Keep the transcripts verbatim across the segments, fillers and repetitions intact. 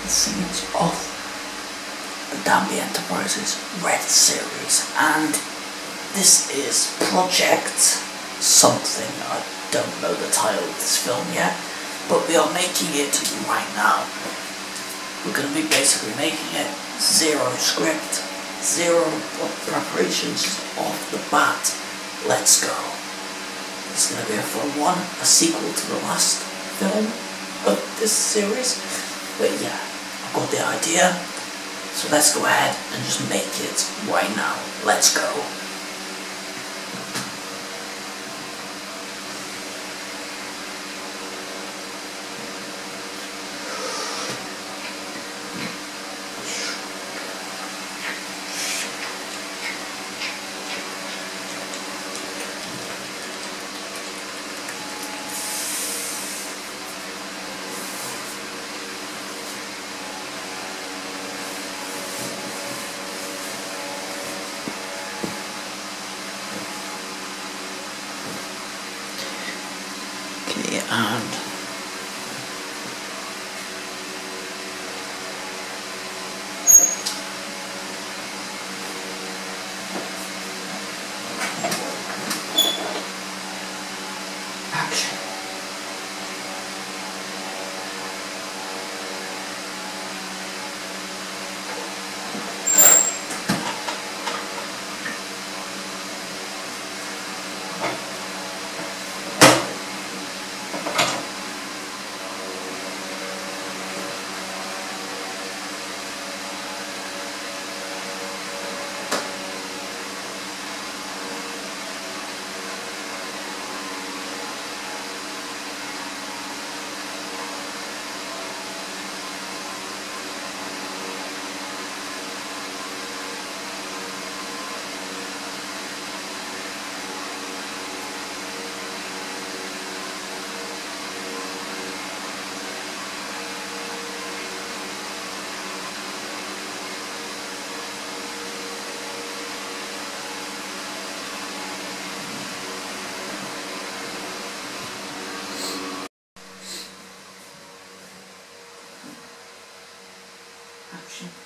the scenes of the Danby Enterprises Red series, and this is Project something. I don't know the title of this film yet, but we are making it right now. We're going to be basically making it zero script, zero preparations off the bat. Let's go. It's going to be a fun one, a sequel to the last film of this series. But yeah, I've got the idea, so let's go ahead and just make it right now. Let's go. And action. Action.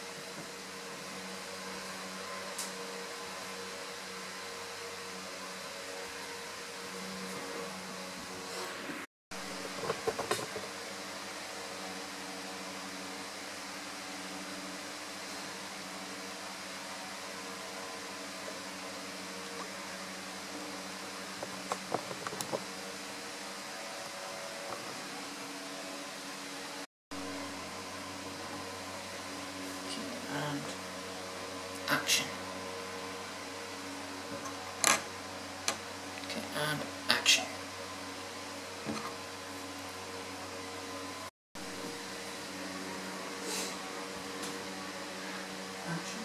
And action. Okay, and action. Action.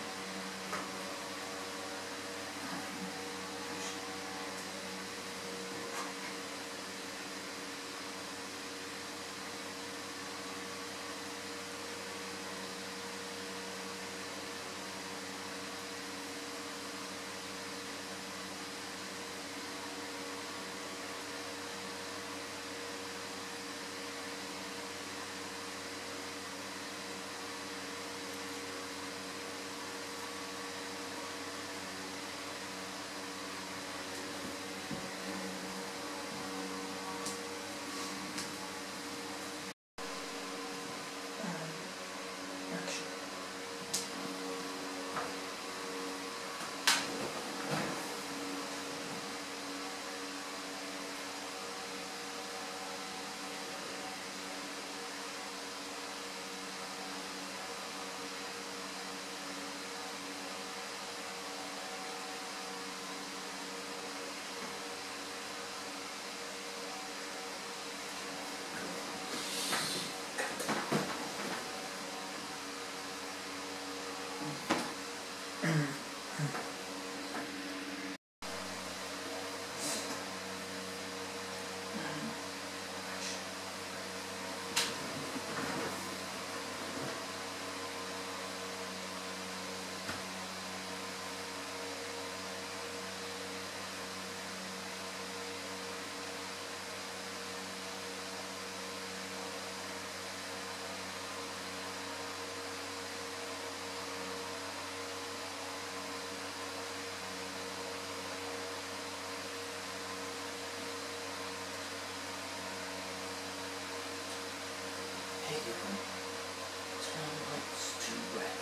Google, turn lights to red.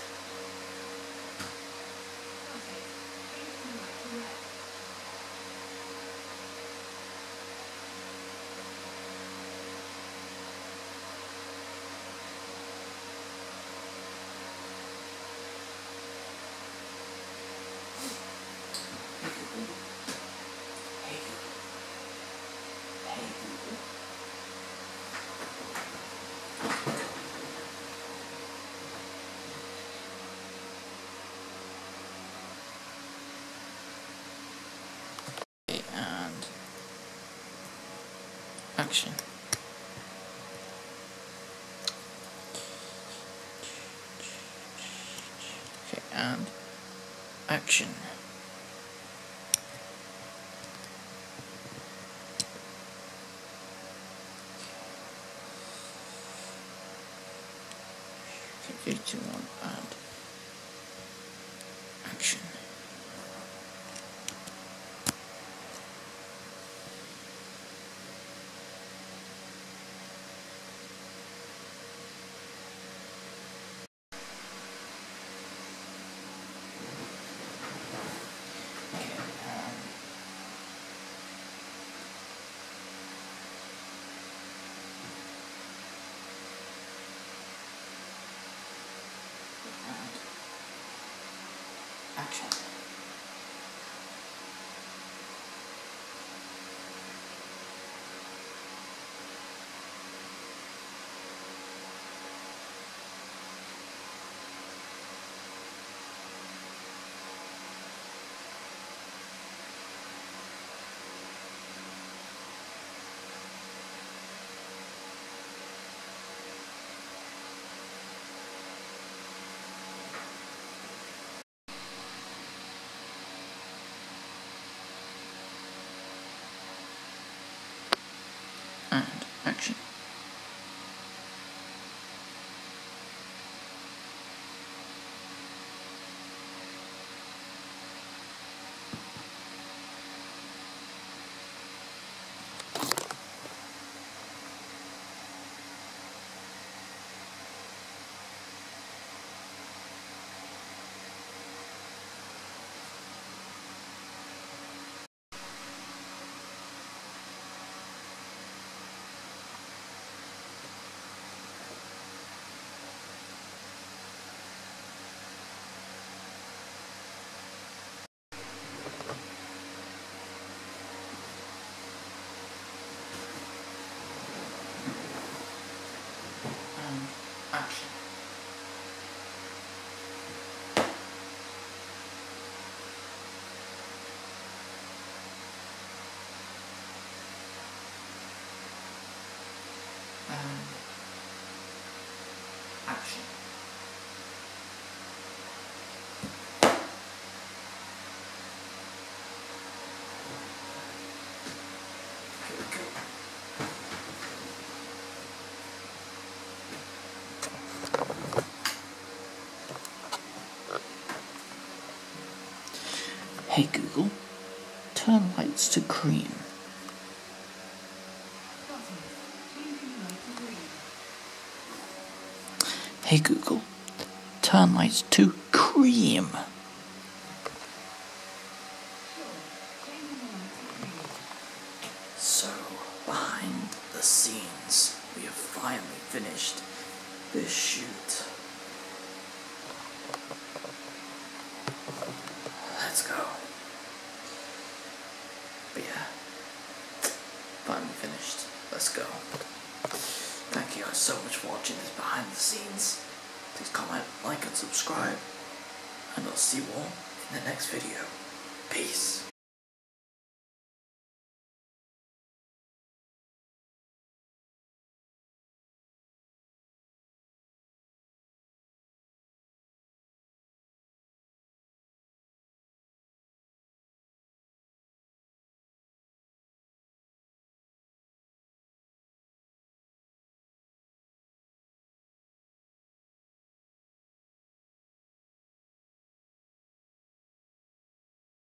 Okay, change the light to red. Hey Google. Hey Google. Hey Google. And action. Okay, and action. Okay, three, two, one, and action. Okay, um, and action. And action. And action. And action. Here we go. Hey Google, turn lights to green. Buttons, changing light to green. Hey Google, turn lights to cream. Sure, changing the light to green. So, behind the scenes, we have finally finished this shoot. Let's go. But yeah, finally finished. Let's go. Thank you guys so much for watching this behind the scenes. Please comment, like, and subscribe. And I'll see you all in the next video. Peace.